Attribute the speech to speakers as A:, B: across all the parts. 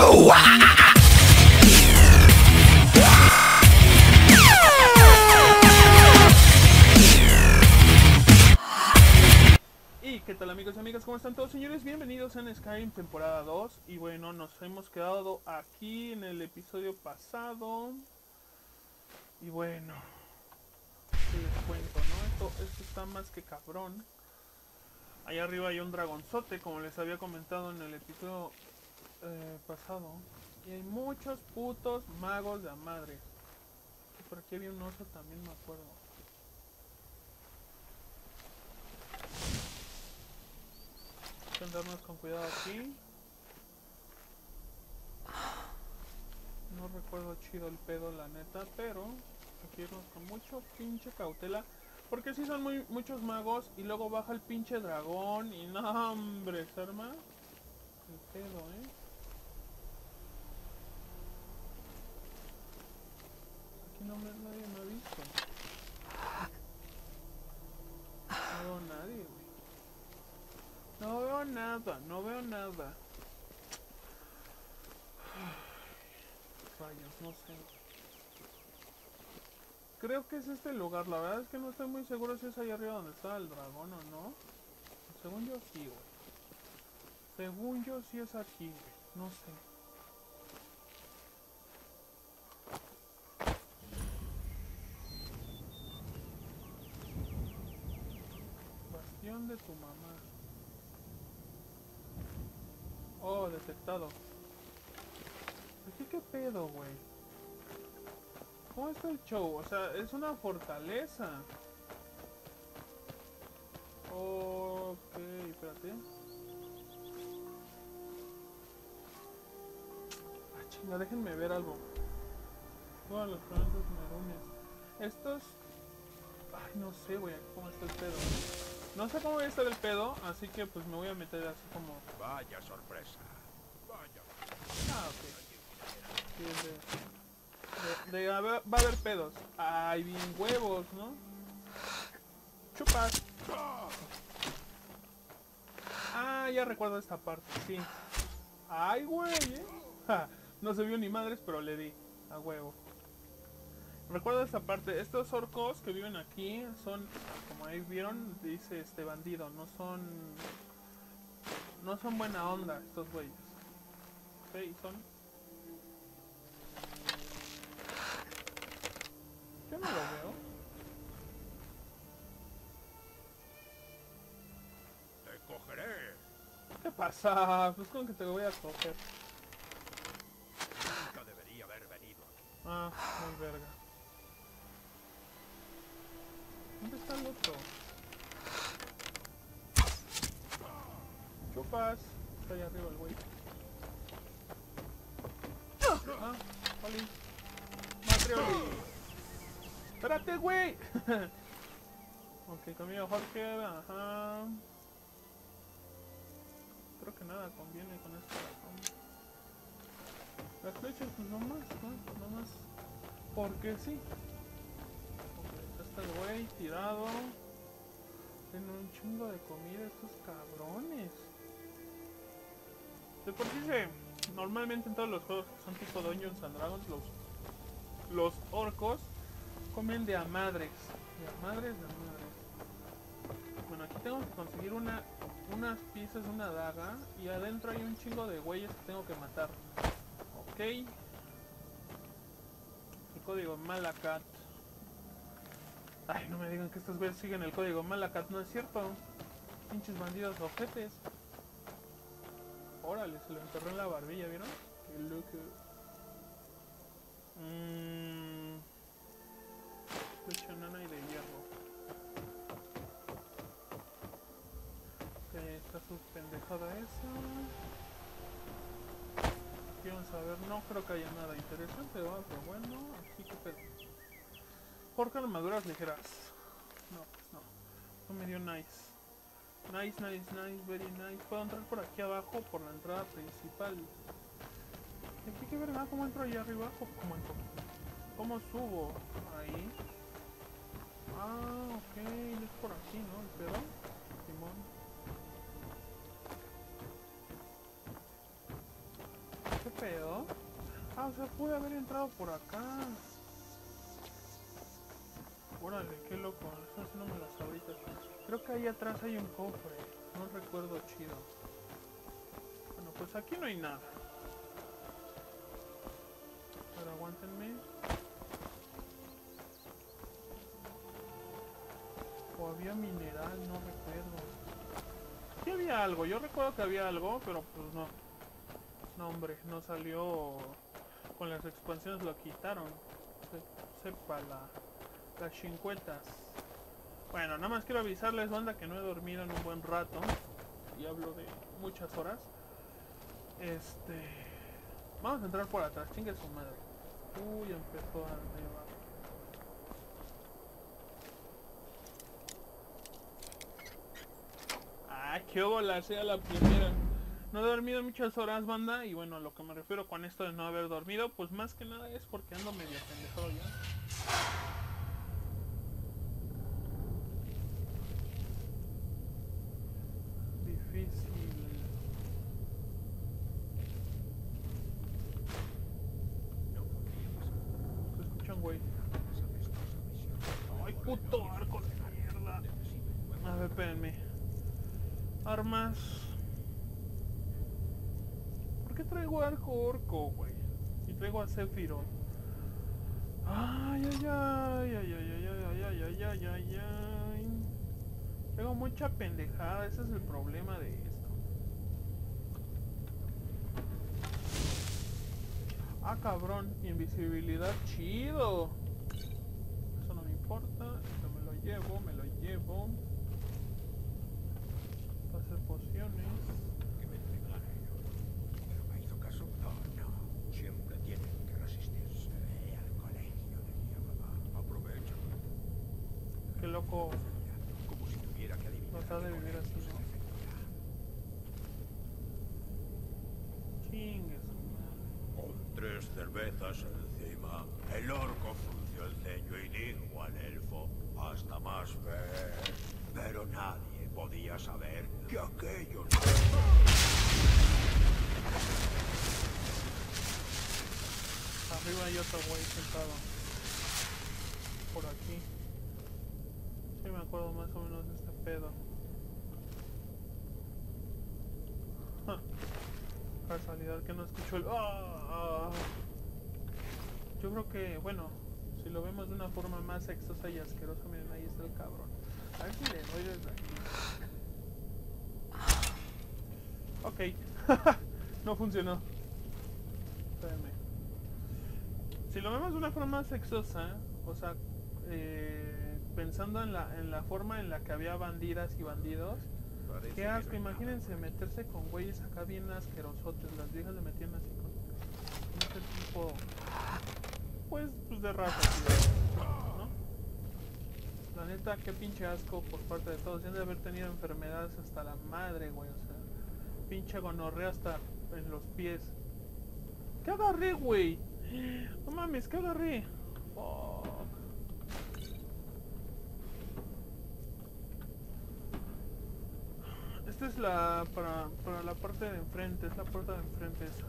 A: Y qué tal amigos y amigas, ¿cómo están todos señores? Bienvenidos a Skyrim temporada 2. Y bueno, nos hemos quedado aquí en el episodio pasado. Y bueno, ¿qué les cuento, no? Esto está más que cabrón. Allá arriba hay un dragonzote, como les había comentado en el episodio pasado. Y hay muchos putos magos de la madre. Y por aquí había un oso también, me acuerdo. Hay que andarnos con cuidado aquí. No recuerdo chido el pedo, la neta, pero hay que irnos con mucho pinche cautela. Porque si son muchos magos y luego baja el pinche dragón y no, hombre, se arma el pedo, Aquí nadie me ha visto. No veo a nadie, güey. No veo nada, no veo nada. Rayos, no sé. Creo que es este lugar, la verdad es que no estoy muy seguro si es allá arriba donde está el dragón o no. Según yo sí, güey. Según yo sí es aquí, güey. No sé. Bastión de tu mamá. Oh, detectado. ¿Aquí qué pedo, güey? ¿Cómo está el show? O sea, es una fortaleza. Ok, espérate. Ah, chinga, déjenme ver algo. Todas las plantas merunes. Estos... Ay, no sé, güey, cómo está el pedo. No sé cómo va a estar el pedo, así que pues me voy a meter así como...
B: Vaya sorpresa. Vaya.
A: Ah, ok. Sí, va a haber pedos. Ay, bien huevos, ¿no? Chupas. Ah, ya recuerdo esta parte, sí. Ay, güey, Ja, no se vio ni madres, pero le di. A huevo. Recuerdo esta parte. Estos orcos que viven aquí son, como ahí vieron, dice este bandido. No son buena onda estos güeyes. Ok, son... Yo no lo veo.
B: Te cogeré.
A: ¿Qué pasa? Pues con que te voy a coger.
B: Nunca debería haber venido aquí.
A: Ah, muy verga. ¿Dónde está el otro? Chupas. Está ahí arriba el güey. Ah, Oli. Matrioli. Espérate, güey. Ok, conmigo Jorge, ajá. Creo que nada conviene con esta razón. Las flechas, pues nomás, ¿no? Nomás. Porque sí. Ok, está el güey tirado. Tienen un chingo de comida estos cabrones. De por sí normalmente en todos los juegos que son tipo Dungeons and Dragons, los orcos comen de a madres. De a madres, de a madres. Bueno, aquí tengo que conseguir unas piezas de una daga. Y adentro hay un chingo de güeyes que tengo que matar. Ok. El código Malacat. Ay, no me digan que estos güeyes siguen el código Malacat. No es cierto. Pinches bandidos ojetes. Órale, se lo enterró en la barbilla, ¿vieron? Qué loco. Flecha nana y de hierro. Ok, está su pendejada esa. Aquí vamos a ver, no creo que haya nada interesante, ¿verdad? Pero bueno, aquí que pedo. Porca armaduras ligeras. No, pues no. Esto me dio nice. Nice, very nice. Puedo entrar por aquí abajo, por la entrada principal. ¿Y aquí qué verga? ¿Cómo entro allá arriba? ¿Cómo entro? ¿Cómo subo? Ahí. Ah, ok, es por aquí, ¿no? El pedo. Simón. ¿Qué pedo? Ah, o sea, pude haber entrado por acá. Órale, qué loco. Eso sí no me las ahorita. Creo que ahí atrás hay un cofre. No recuerdo chido. Bueno, pues aquí no hay nada. Pero aguántenme. O había mineral, no recuerdo. Sí había algo, yo recuerdo que había algo, pero pues no. No, hombre, no salió. Con las expansiones lo quitaron. Sepa las chincuetas. Bueno, nada más quiero avisarles, banda, que no he dormido en un buen rato. Y hablo de muchas horas. Vamos a entrar por atrás, chingue su madre. Uy, empezó a nevar. Ah, qué bola, sea la primera. No he dormido muchas horas, banda. Y bueno, a lo que me refiero con esto de no haber dormido, pues más que nada es porque ando medio pendejado ya. Difícil. Se escuchan, güey. Ay, puto arco de mierda. A ver, espérenme. Armas. ¿Por qué traigo arco orco, güey? Y traigo a Sephiroth. Ay, ay, ay, ay, ay, ay, ay, ay, ay, ay, ay. Traigo mucha pendejada, ese es el problema de esto. Ah, cabrón, invisibilidad, chido. Eso no me importa, esto me lo llevo, Para hacer pociones.
B: Que me entregaron, pero me hizo caso. No. Siempre tienen que resistirse al colegio de mi mamá. Aprovecha.
A: Qué loco
B: Como si tuviera que adivinar.
A: tratar de vivir así, ¿no? Chingues.
B: Con 3 cervezas encima, el orco frunció el ceño y dijo al elfo, hasta más ver. Pero nadie podía saber que aquello no...
A: Arriba hay otro güey sentado. Por aquí. Sí me acuerdo más o menos de este pedo. Casualidad que no escucho el... ¡Ah! Yo creo que, bueno, si lo vemos de una forma más sexosa y asquerosa, miren, ahí está el cabrón. A ver si le doy desde aquí. Ok. No funcionó. Espérame. Si lo vemos de una forma sexosa, o sea, pensando en la forma en la que había bandidas y bandidos, qué asco, imagínense meterse con güeyes acá bien asquerosotes. Las viejas le metían así con este tipo, pues de raza, ¿no? La neta, qué pinche asco por parte de todos. Ya de haber tenido enfermedades hasta la madre, güey, o sea, pinche gonorrea hasta en los pies. ¿Qué agarré, güey? No mames, ¿qué agarré? Fuck. Esta es la para la parte de enfrente, es la puerta de enfrente esa.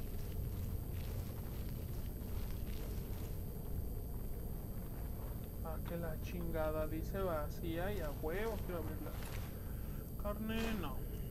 A: Ah, que la chingada, dice vacía y a huevo quiero abrirla. Carne, no.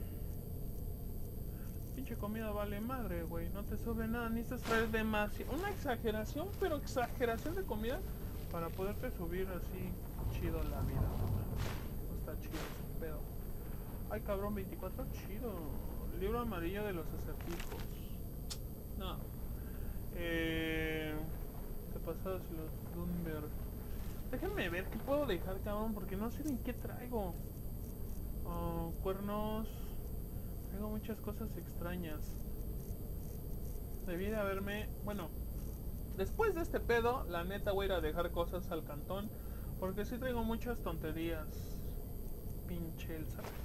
A: Pinche comida vale madre, güey, no te sube nada, necesitas traer demasiado. Una exageración, pero exageración de comida para poderte subir así chido la vida. No está chido ese pedo. Ay, cabrón, 24, chido. Libro amarillo de los acertijos. No. ¿Qué pasó si los Dunmer? Déjenme ver qué puedo dejar, cabrón, porque no sé ni qué traigo. Cuernos. Traigo muchas cosas extrañas. Debí de haberme... Bueno, después de este pedo, la neta voy a ir a dejar cosas al cantón, porque sí traigo muchas tonterías. Pinche el saco.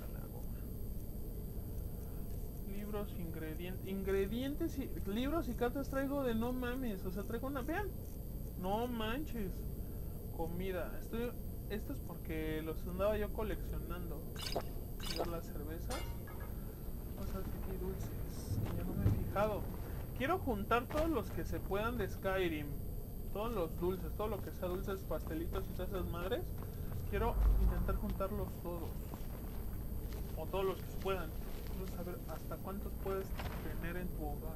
A: Libros, ingredientes y libros y cartas traigo de no mames, o sea, traigo una, vean, no manches, comida, esto es porque los andaba yo coleccionando. Ver las cervezas, vamos a ver qué hay dulces, ya no me he fijado. quiero juntar todos los que se puedan de Skyrim. Todos los dulces, todo lo que sea dulces, pastelitos y todas esas madres. Quiero intentar juntarlos todos. O todos los que se puedan. Quiero saber hasta cuántos puedes tener en tu hogar.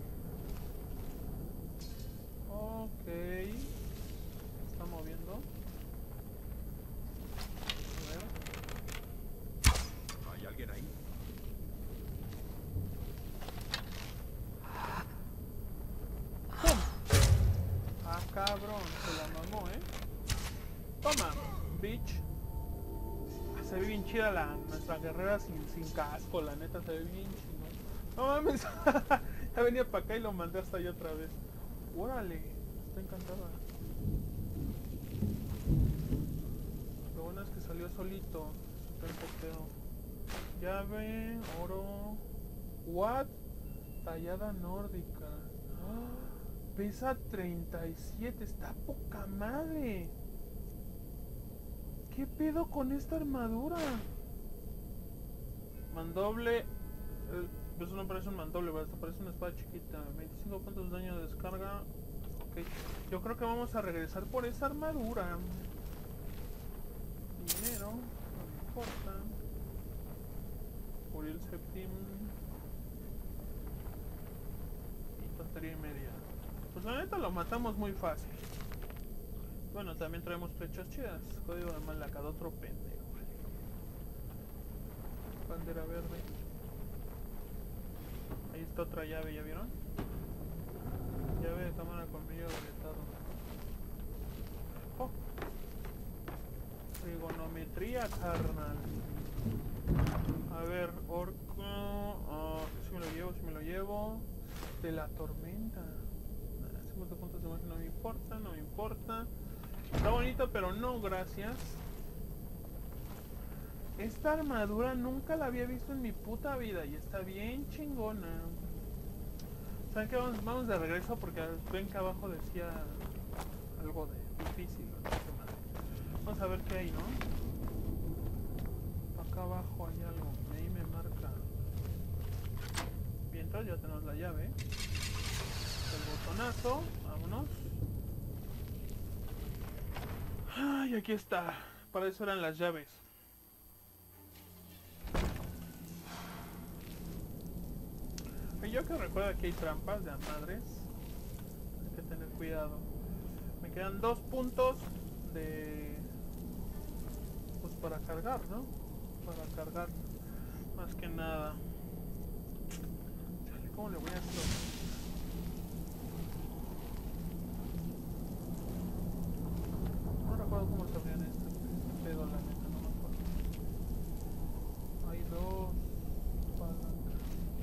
A: Ok. Se está moviendo. A ver.
B: ¿Hay alguien ahí?
A: ¡Pum! Ah, cabrón, se la mamó, Toma, bitch. Se ve bien chida nuestra guerrera sin casco, la neta se ve bien chido. No mames, ya venía para acá y lo mandé hasta allá otra vez. Órale, está encantada. Lo bueno es que salió solito. Super poteo. Llave, oro. What? Tallada nórdica. ¡Ah! Pesa 37, está poca madre. ¿Qué pedo con esta armadura? Mandoble. Eso no parece un mandoble, ¿verdad? Esto parece una espada chiquita. 25 puntos de daño de descarga. Ok. Yo creo que vamos a regresar por esa armadura. Dinero. No me importa. Uriel Septim. Y tontería y media. Pues la neta lo matamos muy fácil. Bueno, también traemos flechas chidas. Código de Malacad, otro pendejo. Bandera verde. Ahí está otra llave, ¿ya vieron? Llave de cámara colmillo agrietado. Oh. Trigonometría, carnal. A ver, orco. Si me lo llevo. De la tormenta. 50 puntos de magia, no me importa. Está bonito, pero no, gracias. Esta armadura nunca la había visto en mi puta vida y está bien chingona. ¿Saben qué? Vamos de regreso porque ven que abajo decía algo de difícil. Vamos a ver qué hay, ¿no? Acá abajo hay algo. Y ahí me marca. Bien, entonces ya tenemos la llave. El botonazo. Vámonos. Ay, aquí está. Para eso eran las llaves. Y yo que recuerdo que hay trampas de a madres. Hay que tener cuidado. Me quedan 2 puntos de... Pues para cargar, ¿no? Para cargar. Más que nada. ¿Cómo le voy a hacer? No recuerdo cómo se abrían este pedo, la neta, no me acuerdo. Hay 2 palancas.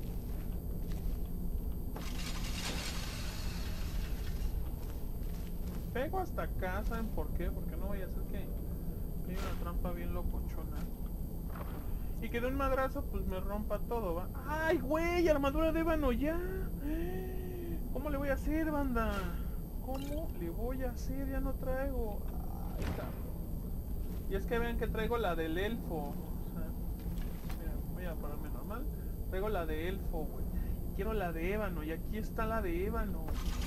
A: Pego hasta acá, ¿saben por qué? Porque no voy a hacer que hay una trampa bien locochona. Y que de un madrazo pues me rompa todo, ¿va? ¡Ay, güey! ¡Armadura de ébano ya! ¿Cómo le voy a hacer, banda? ¿Cómo le voy a hacer? Ya no traigo. Ay, cabrón. Y es que vean que traigo la del elfo. O sea, mira, voy a ponerme normal. Traigo la de elfo, güey. Quiero la de ébano. Y aquí está la de ébano.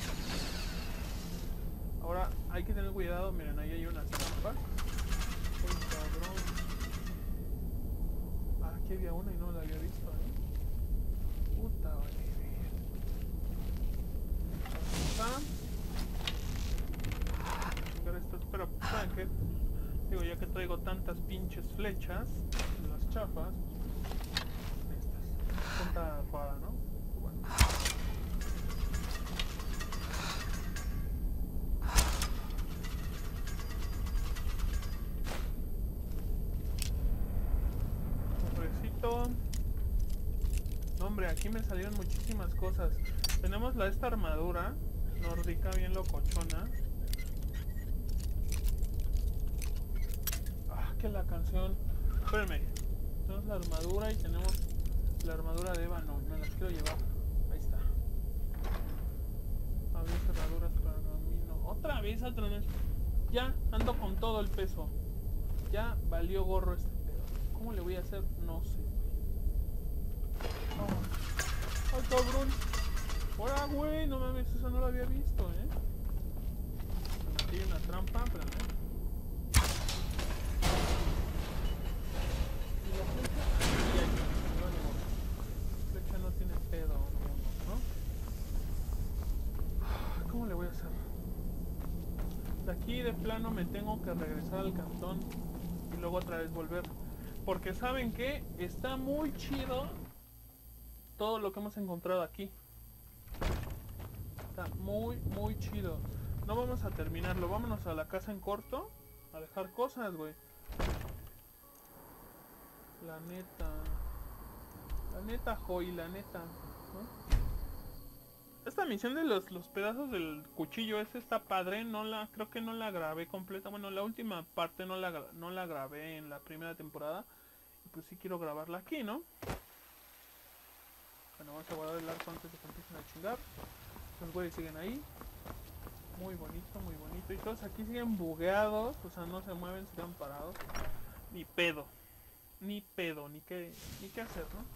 A: Ahora hay que tener cuidado. Miren, ahí hay una trampa. Ay, cabrón. Ah, aquí había una y no la había visto, Puta, vale. Esto, pero ¿saben qué? Digo, ya que traigo tantas pinches flechas, las chafas, estas, punta para, ¿no? Bueno. Cofrecito. No, hombre, aquí me salieron muchísimas cosas. Tenemos esta armadura nórdica bien locochona. Ah, que la canción. Espérenme. Tenemos la armadura y tenemos la armadura de ébano. Me las quiero llevar. Ahí está. Abrir cerraduras para camino. Otra vez otra vez. Ya ando con todo el peso. Ya valió gorro este pedo. ¿Cómo le voy a hacer? No sé. Oh. ¡Ay, cabrón! Ahora, güey, no mames, eso no lo había visto, Aquí hay una trampa, espérame. Y la flecha, ahí, ahí, vale, bueno. La flecha no tiene pedo, ¿no? ¿Cómo le voy a hacer? De aquí de plano me tengo que regresar al cantón y luego otra vez volver. Porque ¿saben qué? Está muy chido todo lo que hemos encontrado aquí. Está muy, muy chido. No vamos a terminarlo. Vámonos a la casa en corto. A dejar cosas, güey. La neta. La neta, Joy, la neta. ¿No? Esta misión de los pedazos del cuchillo ese está padre. Creo que no la grabé completa. Bueno, la última parte no la grabé en la primera temporada. Y pues sí quiero grabarla aquí, ¿no? Bueno, vamos a guardar el arco antes de que empiecen a chingar. Los güeyes siguen ahí. Muy bonito, muy bonito. Y todos aquí siguen bugueados. O sea, no se mueven, se quedan parados. Ni pedo. Ni pedo, ni qué hacer, ¿no?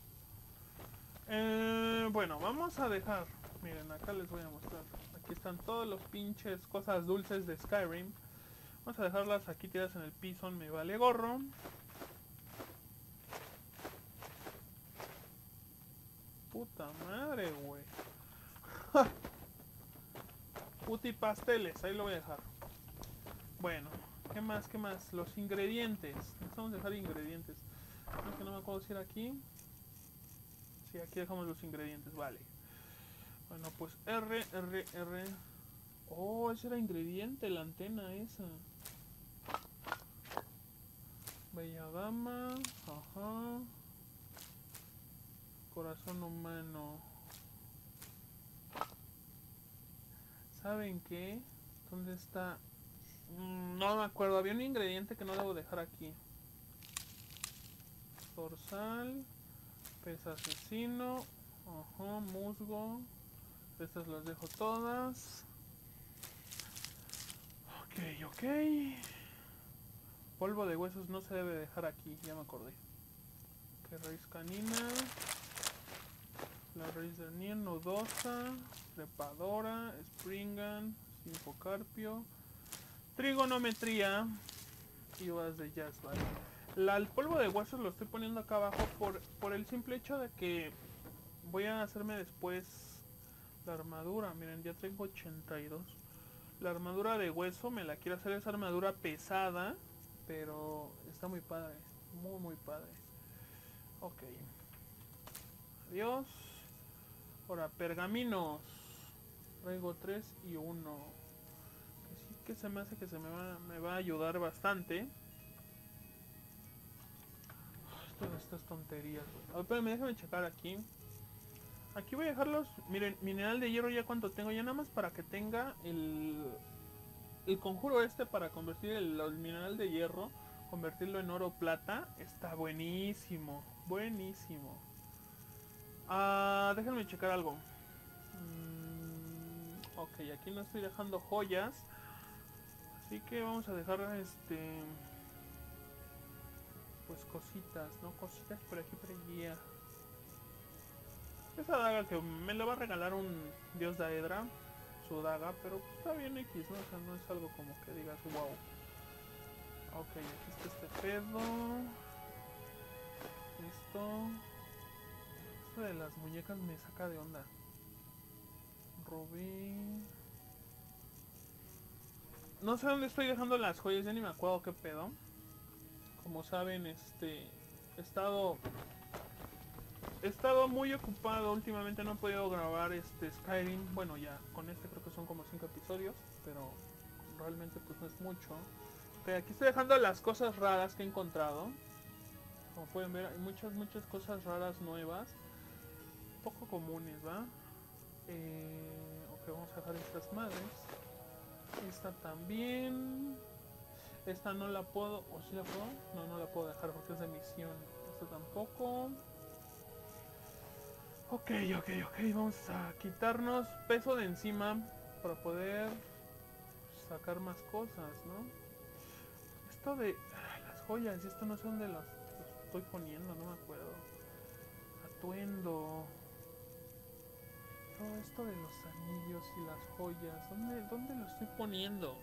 A: Bueno, vamos a dejar. Miren, acá les voy a mostrar. Aquí están todos los pinches cosas dulces de Skyrim. Vamos a dejarlas aquí tiradas en el piso. Me vale gorro. Puta madre, güey. Puti pasteles, ahí lo voy a dejar. Bueno, ¿qué más? ¿Qué más? Los ingredientes. Necesitamos dejar ingredientes. Es que no me acuerdo si era aquí. Sí, aquí dejamos los ingredientes, vale. Bueno, pues R. Oh, ese era ingrediente, la antena esa. Bella dama. Ajá. Corazón humano. ¿Saben qué? ¿Dónde está? No me acuerdo. Había un ingrediente que no debo dejar aquí. Dorsal. Pez asesino. Ajá, musgo. Estas las dejo todas. Ok. Polvo de huesos no se debe dejar aquí, ya me acordé. Que raíz canina. La raíz de niel, nodosa. Trepadora. Springan. Sinfocarpio. Trigonometría. Y vas de jazz, vale. El polvo de huesos lo estoy poniendo acá abajo por el simple hecho de que voy a hacerme después la armadura. Miren, ya tengo 82. La armadura de hueso me la quiero hacer, esa armadura pesada, pero está muy padre, muy muy padre. Ok. Adiós. Ahora, pergaminos. Traigo 3 y 1. Que sí que se me hace que me va a ayudar bastante. Todas estas tonterías. A ver, espérame, déjame checar aquí. Aquí voy a dejarlos. Miren, mineral de hierro ya cuánto tengo. Ya nada más para que tenga el conjuro este para convertir el mineral de hierro, convertirlo en oro plata. Está buenísimo. Buenísimo. Déjenme checar algo. Ok, aquí no estoy dejando joyas. Así que vamos a dejar pues cositas, ¿no? Cositas por aquí por allí. Esa daga que me la va a regalar un dios Daedra, su daga, pero pues está bien X, ¿no? O sea, no es algo como que digas wow. Ok, aquí está este pedo. Esto de las muñecas me saca de onda. Rubí. No sé dónde estoy dejando las joyas, ya ni me acuerdo qué pedo. Como saben, he estado muy ocupado últimamente, no he podido grabar Skyrim. Bueno, ya con creo que son como 5 episodios, pero realmente pues no es mucho. Ok, aquí estoy dejando las cosas raras que he encontrado. Como pueden ver, hay muchas cosas raras nuevas, poco comunes, ¿va? Ok, vamos a dejar estas madres. Esta también. Esta no la puedo, ¿o sí la puedo? No la puedo dejar porque es de misión. Esta tampoco. Ok, vamos a quitarnos peso de encima para poder sacar más cosas, ¿no? Esto de las joyas, esto no sé dónde las estoy poniendo, no me acuerdo. Atuendo. todo esto de los anillos y las joyas? ¿Dónde lo estoy poniendo?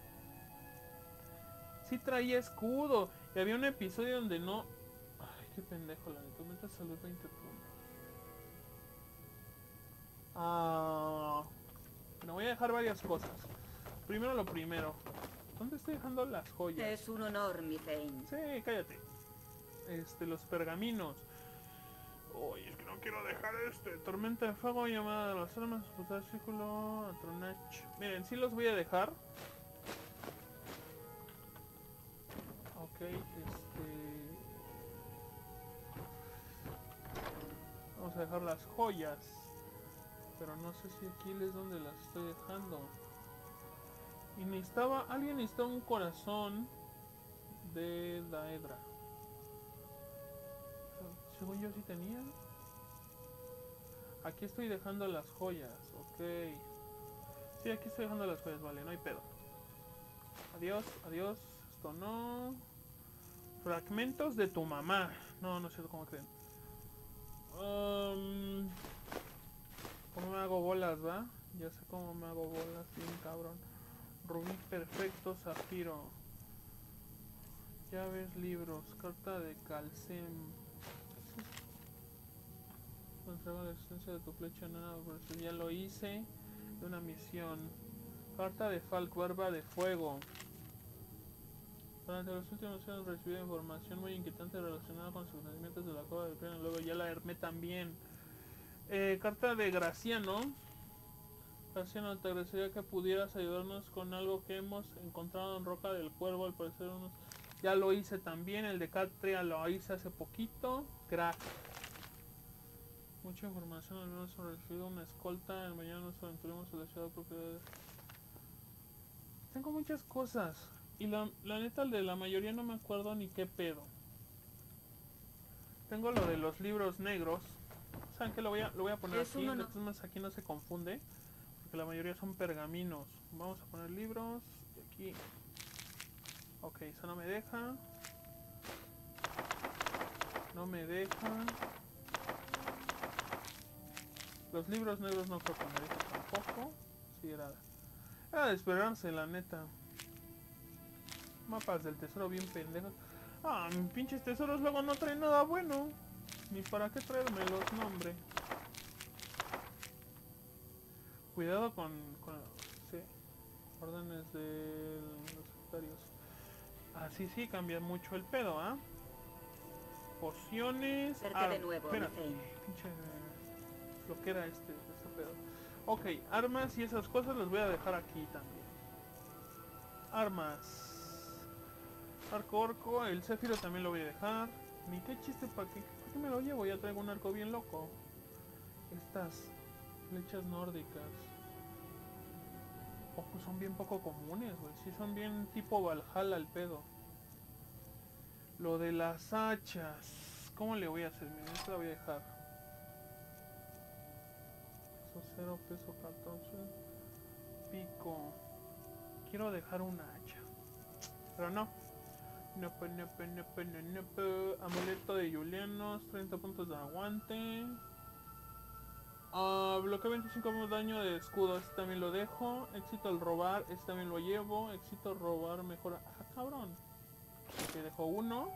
A: Sí traía escudo. Y había un episodio donde no... Ay, qué pendejo, la neta. Aumenta salud 20 puntos. Me voy a dejar varias cosas. Primero lo primero. ¿Dónde estoy dejando las joyas?
C: Es un honor, mi Zane.
A: Sí, cállate. Los pergaminos. Uy, es que no quiero dejar tormenta de fuego, llamada de las armas, expulsar círculo, atronach. Miren, sí los voy a dejar. Ok, vamos a dejar las joyas. Pero no sé si aquí es donde las estoy dejando. Y alguien necesitaba un corazón de Daedra. Según yo sí tenía. Aquí estoy dejando las joyas, ok. Sí, aquí estoy dejando las joyas, vale, no hay pedo. Adiós, adiós. Esto no. Fragmentos de tu mamá. No, no sé cómo creen. ¿Cómo me hago bolas, va? Ya sé cómo me hago bolas, bien cabrón. Rubí perfecto, zafiro. Llaves, libros, carta de calcem. Conserva la existencia de tu flecha nada, por eso ya lo hice. De una misión. Carta de Falk, barba de fuego. Durante los últimos años recibí información muy inquietante relacionada con sus nacimientos de la cueva del Crimen. Luego ya la armé también. Carta de Graciano. Graciano, te agradecería que pudieras ayudarnos con algo que hemos encontrado en Roca del Cuervo. Al parecer ya lo hice también. El de Catria lo hice hace poquito. Crack. Mucha información, al menos hemos recibido una escolta. El mañana nos aventuremos a la ciudad propiedad. Tengo muchas cosas. Y la neta, de la mayoría no me acuerdo ni qué pedo. Tengo lo de los libros negros. ¿Saben qué? Lo voy a poner aquí. Entonces aquí no se confunde. Porque la mayoría son pergaminos. Vamos a poner libros. Y aquí. Ok, eso no me deja. No me deja. Los libros negros no creo que me dejen tampoco. Sí, era de esperarse, la neta. Mapas del tesoro bien pendejos. Mis pinches tesoros luego no traen nada bueno. Ni para qué traérmelos, no, hombre. Cuidado con sí, órdenes de los sectarios. Así sí, cambia mucho el pedo, ¿ah? Pociones.
C: De nuevo,
A: espérate, pinche lo que era este pedo. Ok, armas y esas cosas las voy a dejar aquí también. Armas. Arco orco, el Céfiro también lo voy a dejar. Ni qué chiste, ¿para qué me lo llevo? Ya traigo un arco bien loco. Estas flechas nórdicas. Pues son bien poco comunes, güey. Sí son bien tipo Valhalla el pedo. Lo de las hachas. ¿Cómo le voy a hacer? Miren, esta la voy a dejar. Peso 0, peso 14. Pico. Quiero dejar una hacha. Pero no. No. Amuleto de Julianos, 30 puntos de aguante. Bloqueo 25 de daño de escudo, este también lo dejo. Éxito al robar, este también lo llevo. Éxito al robar mejora. Cabrón. Ok, dejo uno.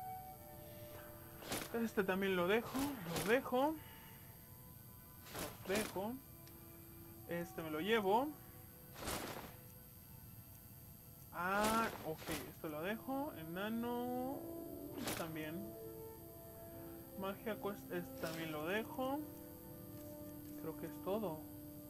A: Este también lo dejo. Lo dejo. Este me lo llevo. Ok, esto lo dejo. Enano. También. Magia quest, este también lo dejo. Creo que es todo.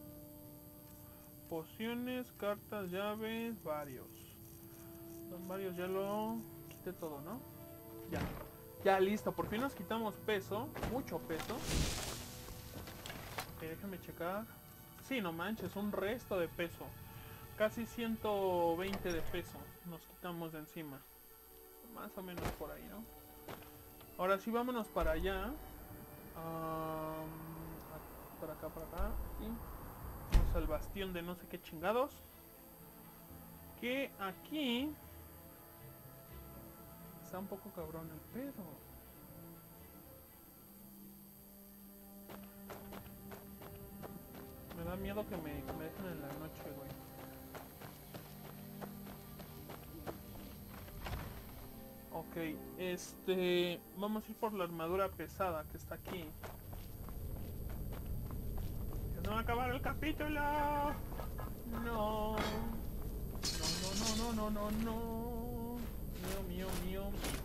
A: Pociones, cartas, llaves, varios. Los varios ya lo quité todo, ¿no? Ya. Ya listo, por fin nos quitamos peso. Mucho peso. Ok, déjame checar. Sí, no manches, un resto de peso. Casi 120 de peso nos quitamos de encima. Más o menos por ahí, ¿no? Ahora sí, vámonos para allá. Para acá. Y vamos al bastión de no sé qué chingados. Que aquí está un poco cabrón el pedo. Me da miedo que me dejen en la noche, güey. Ok, vamos a ir por la armadura pesada que está aquí. ¡Que se va a acabar el capítulo! No. No. Mío.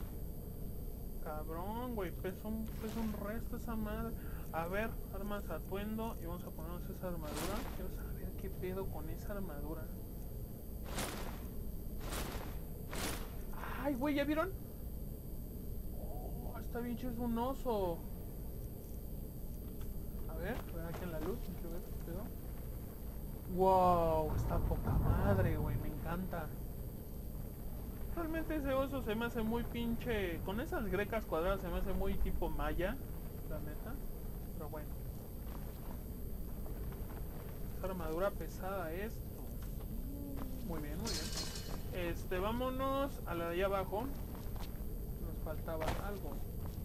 A: Cabrón, güey, pesa un resto esa madre. A ver, armas atuendo y vamos a ponernos esa armadura. Quiero saber qué pedo con esa armadura. Ay, güey, ¿ya vieron? Oh, está bien chido, es un oso. A ver aquí en la luz, quiero ver qué pedo. Wow, está poca madre, güey, me encanta. Realmente ese oso se me hace muy pinche... Con esas grecas cuadradas se me hace muy tipo maya, la neta. Pero bueno. Esa armadura pesada es... Muy bien. Vámonos a la de allá abajo. Nos faltaba algo.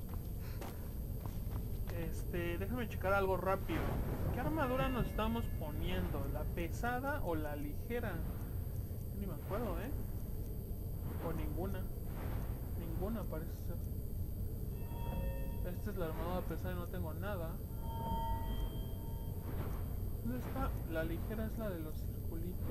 A: Déjame checar algo rápido. ¿Qué armadura nos estamos poniendo? ¿La pesada o la ligera? Ni me acuerdo, o ninguna. Ninguna parece ser. Esta es la armadura pesada y no tengo nada. ¿Dónde está? La ligera es la de los circulitos.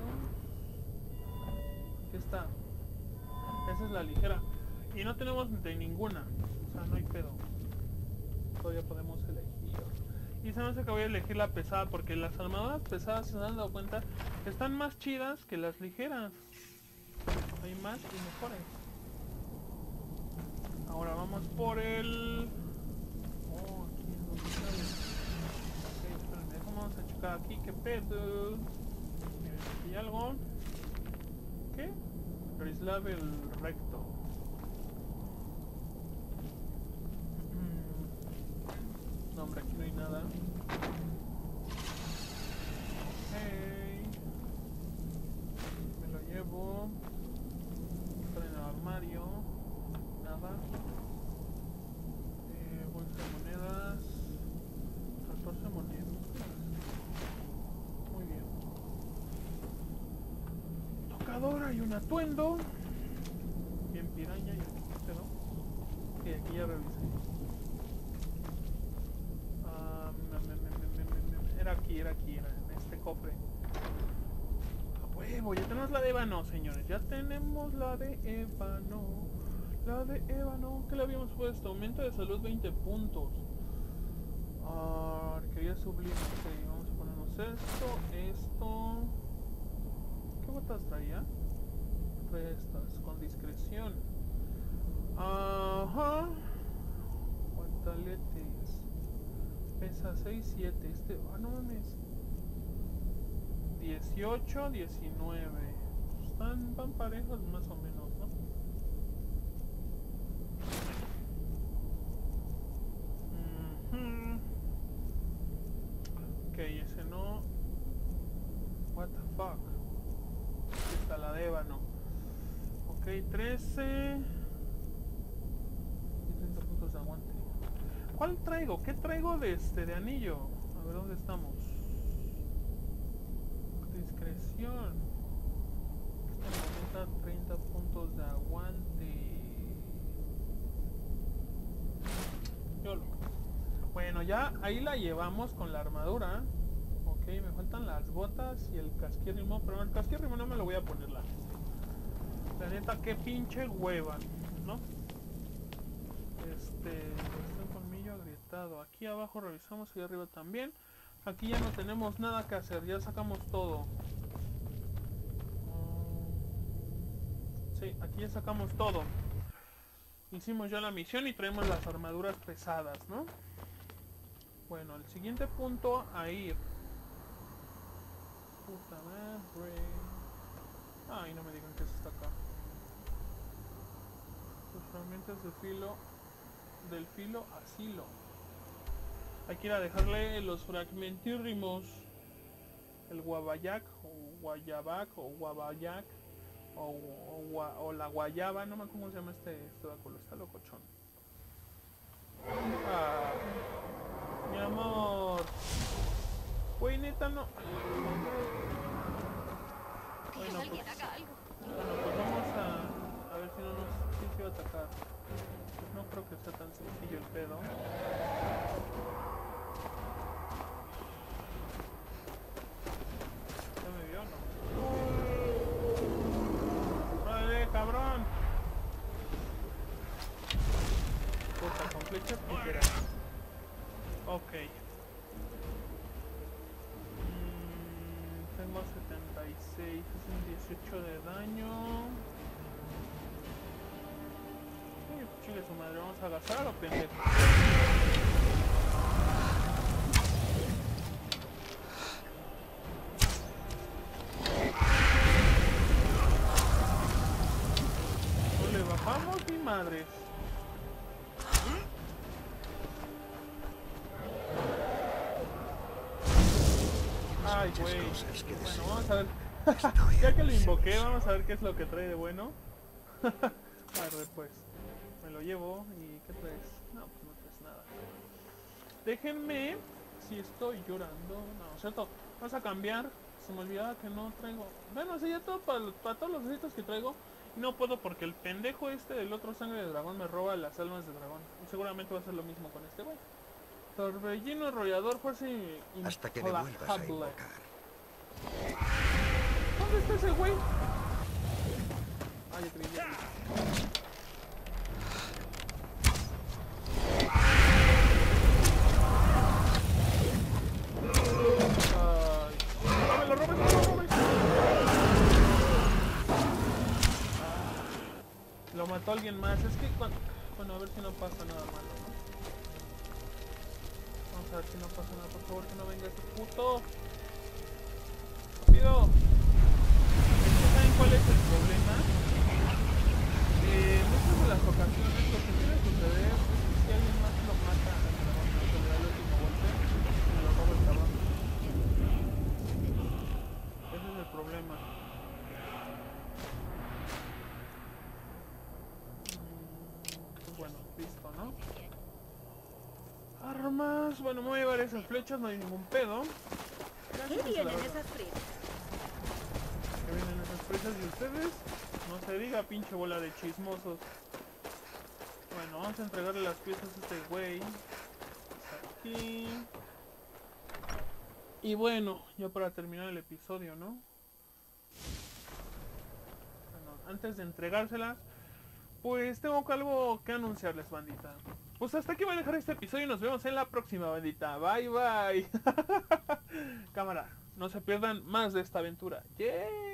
A: Aquí está. Esa es la ligera. Y no tenemos de ninguna. O sea, no hay pedo. Todavía podemos elegir. Y se me hace que voy a elegir la pesada porque las armaduras pesadas, si se han dado cuenta, están más chidas que las ligeras. Hay más y mejores. Ahora vamos por el... Oh, aquí es donde sale. Ok, espérenme, vamos a checar aquí qué pedo. Miren, aquí hay algo. ¿Qué? Grislave el recto. No, hombre, aquí no hay nada. Ok. Me lo llevo. Está en el armario. Nada. Bolsa de monedas. 14 monedas. Muy bien. Tocadora y un atuendo. Bien piraña y aquí quedó. Ok, aquí ya revisé. Era en este cofre. A huevo, ya tenemos la de ébano, señores. Ya tenemos la de ébano. La de ébano, ¿qué le habíamos puesto? Aumento de salud 20 puntos. Quería sublime. Ok, vamos a ponernos esto. ¿Qué botas traía? Traía estas, con discreción. Ajá. Guantaletes. Pesa 6, 7. No mames. 18, 19. Van parejos más o menos, ¿no? Ok, ese no. What the fuck. Aquí está la de ébano. Ok, 13. Y 30 puntos de aguante. ¿Cuál traigo? ¿Qué traigo de anillo? A ver dónde estamos. Discreción. Esta aumenta 30 puntos de aguante. Yolo. Bueno, ya ahí la llevamos con la armadura. Ok, me faltan las botas y el casquirrimo. Pero el casquirrimo no me lo voy a poner la neta. La neta, qué pinche hueva, ¿no? Un colmillo agrietado. Aquí abajo revisamos y arriba también. Aquí ya no tenemos nada que hacer, ya sacamos todo. Sí, aquí ya sacamos todo. Hicimos ya la misión y traemos las armaduras pesadas, ¿no? Bueno, el siguiente punto a ir. Puta madre. Ay, no me digan que eso está acá. Los fragmentos de filo. Del filo asilo. Hay que ir a dejarle los fragmentírrimos. El guabayac, o guayabac, o guabayac, o la guayaba, no me acuerdo cómo se llama este báculo, está locochón. Mi amor. Güey, neta, no. Bueno, pues,
C: alguien haga algo.
A: bueno, pues vamos a ver si no nos... Sí, se va a atacar. Pues no creo que sea tan sencillo el pedo. ¿Ya me vio o no? ¡Órale, cabrón! Puta, con flechas tijeras. Ok. Tengo 76, es un 18 de daño. Chile su madre, vamos a gastar a lo pendejo. No le bajamos ni madres. Ay, güey. Bueno, vamos a ver. Ya que lo invoqué, vamos a ver qué es lo que trae de bueno. Arre, pues. Me lo llevo. ¿Y qué traes? No, pues no traes nada. Déjenme. Si estoy llorando. No, ¿cierto? Vamos a cambiar. Se me olvidaba que no traigo. Bueno, sí, ya todo para todos los recetas que traigo. Y no puedo porque el pendejo este del otro sangre de dragón me roba las almas de dragón. Y seguramente va a ser lo mismo con este güey. Torbellino enrollador, fuerza y...
D: Hasta que me vuelvas a invocar.
A: ¿Dónde está ese güey? Ah, ya te vi, ya te vi. ¡No me lo robes, no me lo robes! Lo mató alguien más. Es que cuando... Bueno, a ver si no pasa nada malo, ¿no? Vamos a ver si no pasa nada. Por favor, que no venga ese puto. ¡Rápido! ¿Saben cuál es el problema? Muchas de las ocasiones lo que suele suceder es que si alguien más lo mata al dragón, que le da el último golpe, me lo roba el cabrón. Ese es el problema. Pues bueno, listo, ¿no? Armas, bueno, me voy a llevar esas flechas, no hay ningún pedo.
C: ¿Qué vienen esas frisas?
A: Que vienen esas fresas de ustedes. No se diga, pinche bola de chismosos. Bueno, vamos a entregarle las piezas a este güey. Aquí. Y bueno, ya para terminar el episodio, ¿no? Bueno, antes de entregárselas, pues tengo algo que anunciarles, bandita. Pues hasta aquí voy a dejar este episodio y nos vemos en la próxima, bandita. Bye, bye. Cámara, no se pierdan más de esta aventura. ¡Yeah!